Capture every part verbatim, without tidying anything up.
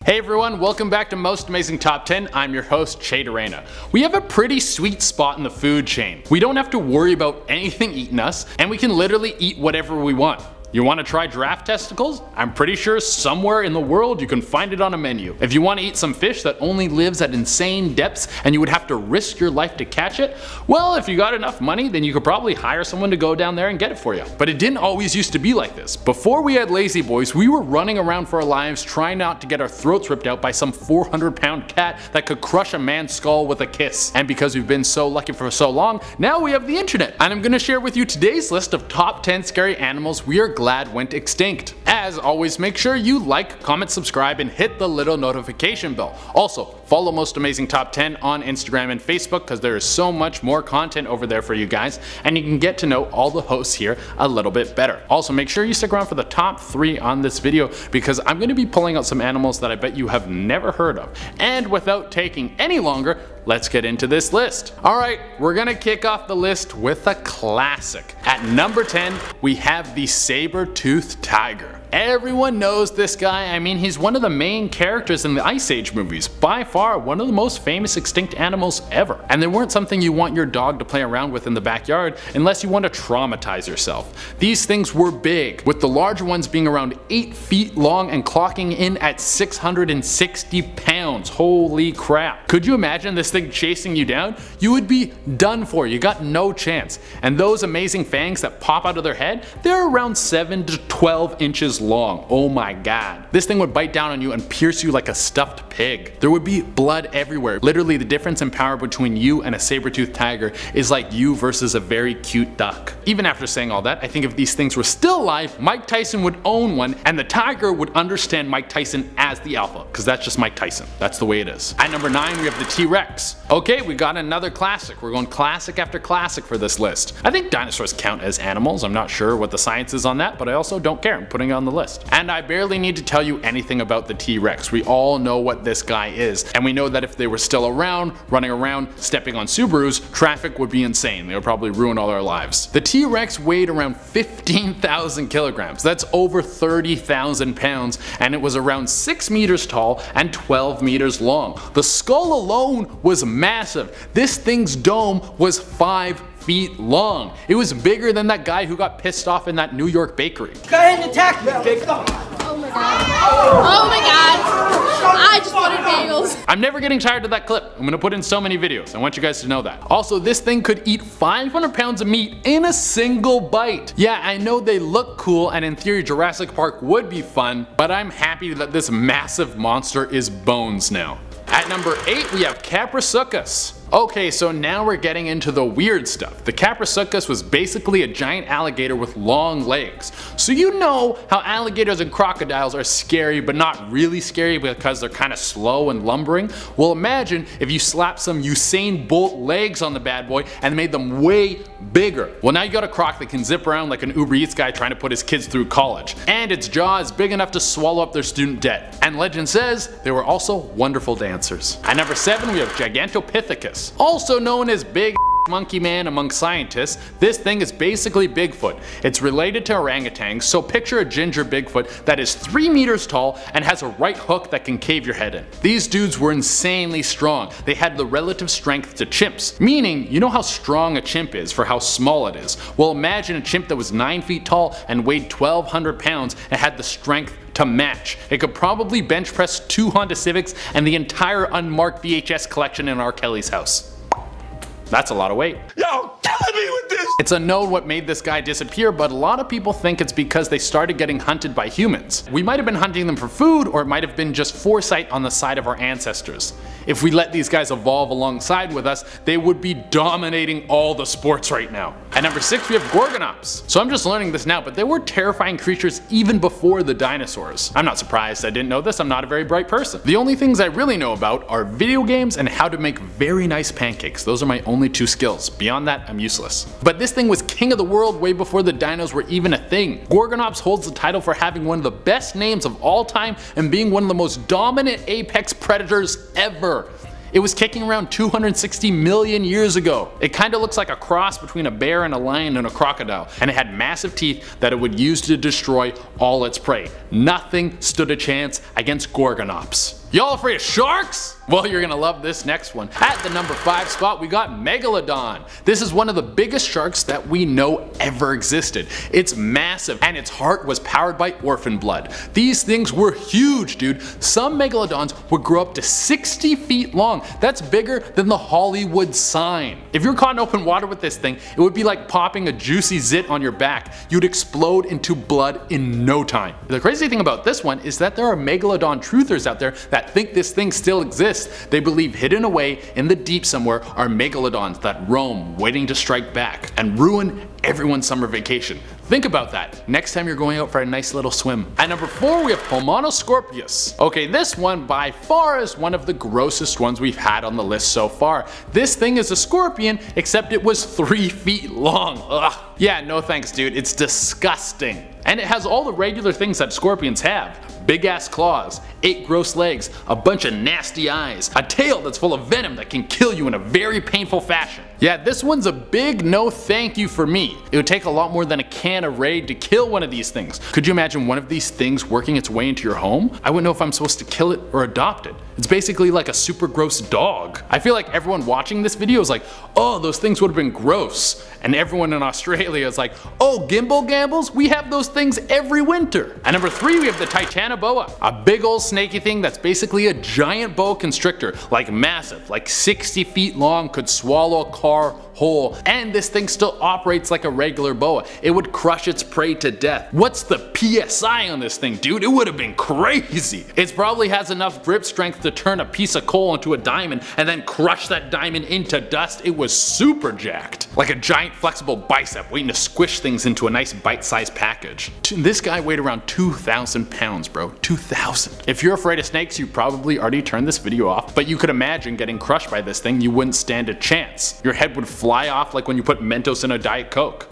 Hey everyone, welcome back to Most Amazing Top ten. I'm your host, Che Durena. We have a pretty sweet spot in the food chain. We don't have to worry about anything eating us, and we can literally eat whatever we want. You want to try giraffe testicles? I'm pretty sure somewhere in the world you can find it on a menu. If you want to eat some fish that only lives at insane depths and you would have to risk your life to catch it, well, if you got enough money, then you could probably hire someone to go down there and get it for you. But it didn't always used to be like this. Before we had lazy boys, we were running around for our lives trying not to get our throats ripped out by some four hundred pound cat that could crush a man's skull with a kiss. And because we've been so lucky for so long, now we have the internet. And I'm gonna share with you today's list of top ten scary animals we are glad went extinct. As always, make sure you like, comment, subscribe, and hit the little notification bell. Also, follow Most Amazing Top ten on Instagram and Facebook because there is so much more content over there for you guys, and you can get to know all the hosts here a little bit better. Also, make sure you stick around for the top three on this video because I'm going to be pulling out some animals that I bet you have never heard of. And without taking any longer, let's get into this list. Alright, we're gonna kick off the list with a classic. At number ten, we have the saber-toothed tiger. Everyone knows this guy. I mean, he's one of the main characters in the Ice Age movies. By far, one of the most famous extinct animals ever. And they weren't something you want your dog to play around with in the backyard unless you want to traumatize yourself. These things were big, with the larger ones being around eight feet long and clocking in at six hundred sixty pounds. Holy crap. Could you imagine this thing chasing you down? You would be done for. You got no chance. And those amazing fangs that pop out of their head, they're around seven to twelve inches long. Oh my god. This thing would bite down on you and pierce you like a stuffed pig. There would be blood everywhere. Literally, the difference in power between you and a saber-toothed tiger is like you versus a very cute duck. Even after saying all that, I think if these things were still alive, Mike Tyson would own one and the tiger would understand Mike Tyson as the alpha, because that's just Mike Tyson. That's the way it is. At number nine, we have the T-Rex. Okay, we got another classic. We're going classic after classic for this list. I think dinosaurs count as animals. I'm not sure what the science is on that, but I also don't care. I'm putting it on the list. And I barely need to tell you anything about the T-Rex. We all know what this guy is, and we know that if they were still around, running around, stepping on Subarus, traffic would be insane. They would probably ruin all our lives. The T-Rex weighed around fifteen thousand kilograms. That's over thirty thousand pounds, and it was around six meters tall and twelve meters long. The skull alone was massive. This thing's dome was five feet long. It was bigger than that guy who got pissed off in that New York bakery. Go ahead and attack me, big. Oh my god. Oh my god. I just wanted bagels. I'm never getting tired of that clip. I'm gonna put in so many videos. I want you guys to know that. Also, this thing could eat five hundred pounds of meat in a single bite. Yeah, I know they look cool and in theory Jurassic Park would be fun, but I'm happy that this massive monster is bones now. At number eight, we have Kaprasūchus. Okay, so now we're getting into the weird stuff. The Kaprasūchus was basically a giant alligator with long legs. So you know how alligators and crocodiles are scary, but not really scary because they're kind of slow and lumbering? Well, imagine if you slapped some Usain Bolt legs on the bad boy and made them way bigger. Well, now you got a croc that can zip around like an Uber Eats guy trying to put his kids through college. And its jaw is big enough to swallow up their student debt. And legend says they were also wonderful dancers. At number seven, we have Gigantopithecus. Also known as Big Monkey Man among scientists, this thing is basically Bigfoot. It's related to orangutans, so picture a ginger Bigfoot that is three meters tall and has a right hook that can cave your head in. These dudes were insanely strong. They had the relative strength to chimps, meaning you know how strong a chimp is for how small it is. Well, imagine a chimp that was nine feet tall and weighed twelve hundred pounds and had the strength to match. It could probably bench press two Honda Civics and the entire unmarked V H S collection in R. Kelly's house. That's a lot of weight. Yo, killing me with this! It's unknown what made this guy disappear, but a lot of people think it's because they started getting hunted by humans. We might have been hunting them for food, or it might have been just foresight on the side of our ancestors. If we let these guys evolve alongside with us, they would be dominating all the sports right now. At number six, we have Gorgonops. So I'm just learning this now, but they were terrifying creatures even before the dinosaurs. I'm not surprised I didn't know this. I'm not a very bright person. The only things I really know about are video games and how to make very nice pancakes. Those are my only two skills. Beyond that, I'm useless. But this thing was king of the world way before the dinos were even a thing. Gorgonops holds the title for having one of the best names of all time and being one of the most dominant apex predators ever. It was kicking around two hundred sixty million years ago. It kinda looks like a cross between a bear and a lion and a crocodile, and it had massive teeth that it would use to destroy all its prey. Nothing stood a chance against Gorgonops. Y'all afraid of sharks? Well, you're gonna love this next one. At the number five spot, we got Megalodon. This is one of the biggest sharks that we know ever existed. It's massive, and its heart was powered by orphan blood. These things were huge, dude. Some Megalodons would grow up to sixty feet long. That's bigger than the Hollywood sign. If you're caught in open water with this thing, it would be like popping a juicy zit on your back. You'd explode into blood in no time. The crazy thing about this one is that there are Megalodon truthers out there that think this thing still exists. They believe hidden away in the deep somewhere are Megalodons that roam, waiting to strike back and ruin everyone's summer vacation. Think about that next time you're going out for a nice little swim. At number four, we have Pulmonoscorpius. Okay, this one by far is one of the grossest ones we've had on the list so far. This thing is a scorpion, except it was three feet long. Ugh. Yeah, no thanks, dude. It's disgusting. And it has all the regular things that scorpions have. Big ass claws, eight gross legs, a bunch of nasty eyes, a tail that's full of venom that can kill you in a very painful fashion. Yeah, this one's a big no thank you for me. It would take a lot more than a can of Raid to kill one of these things. Could you imagine one of these things working its way into your home? I wouldn't know if I'm supposed to kill it or adopt it. It's basically like a super gross dog. I feel like everyone watching this video is like, oh, those things would have been gross. And everyone in Australia is like, oh, gimbal gambles? We have those things every winter. At number three, we have the Titanoboa, a big old snaky thing that's basically a giant boa constrictor, like massive, like sixty feet long, could swallow a car whole, and this thing still operates like a regular boa. It would crush its prey to death. What's the P S I on this thing, dude? It would have been crazy. It probably has enough grip strength to turn a piece of coal into a diamond and then crush that diamond into dust. It was super jacked. Like a giant flexible bicep waiting to squish things into a nice bite-sized package. This guy weighed around two thousand pounds, bro. two thousand. If you're afraid of snakes, you probably already turned this video off, but you could imagine getting crushed by this thing. You wouldn't stand a chance. Your head would fly off like when you put Mentos in a Diet Coke.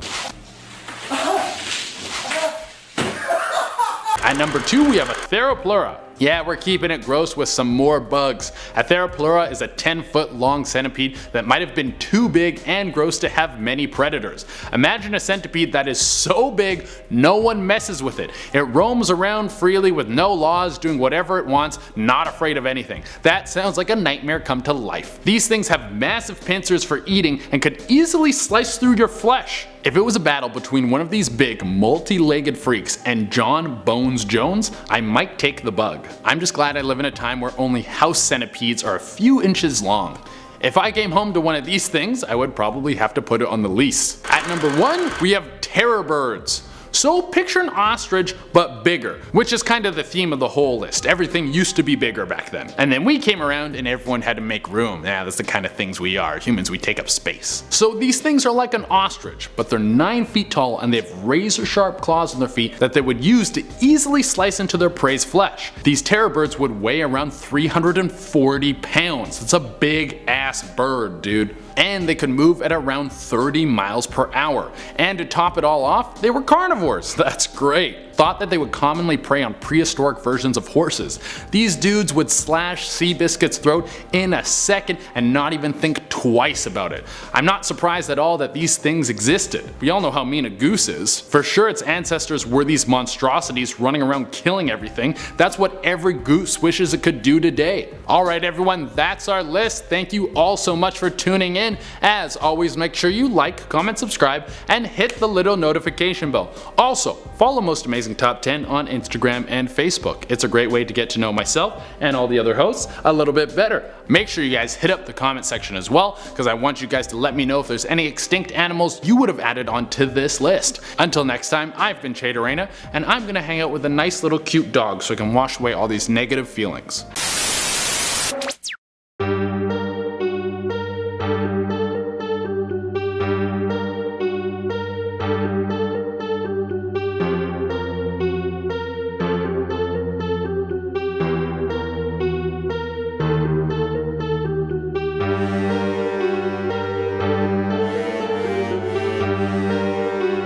At number two, we have a Theropleura. Yeah, we're keeping it gross with some more bugs. A Theropleura is a ten foot long centipede that might have been too big and gross to have many predators. Imagine a centipede that is so big no one messes with it. It roams around freely with no laws, doing whatever it wants, not afraid of anything. That sounds like a nightmare come to life. These things have massive pincers for eating and could easily slice through your flesh. If it was a battle between one of these big, multi-legged freaks and John Bones Jones, I might take the bug. I'm just glad I live in a time where only house centipedes are a few inches long. If I came home to one of these things, I would probably have to put it on the lease. At number one, we have terror birds. So picture an ostrich, but bigger, which is kind of the theme of the whole list. Everything used to be bigger back then. And then we came around and everyone had to make room. Yeah, that's the kind of things we are. Humans, we take up space. So these things are like an ostrich, but they're nine feet tall and they have razor sharp claws on their feet that they would use to easily slice into their prey's flesh. These terror birds would weigh around three hundred forty pounds. It's a big ass bird, dude. And they could move at around thirty miles per hour. And to top it all off, they were carnivores. That's great. Thought that they would commonly prey on prehistoric versions of horses. These dudes would slash Seabiscuit's throat in a second and not even think twice about it. I'm not surprised at all that these things existed. We all know how mean a goose is. For sure its ancestors were these monstrosities running around killing everything. That's what every goose wishes it could do today. Alright everyone, that's our list. Thank you all so much for tuning in. As always, make sure you like, comment, subscribe, and hit the little notification bell. Also, follow Most Amazing Top ten on Instagram and Facebook. It's a great way to get to know myself and all the other hosts a little bit better. Make sure you guys hit up the comment section as well, because I want you guys to let me know if there's any extinct animals you would have added onto this list. Until next time, I've been Chaytorena, and I'm gonna hang out with a nice little cute dog so I can wash away all these negative feelings.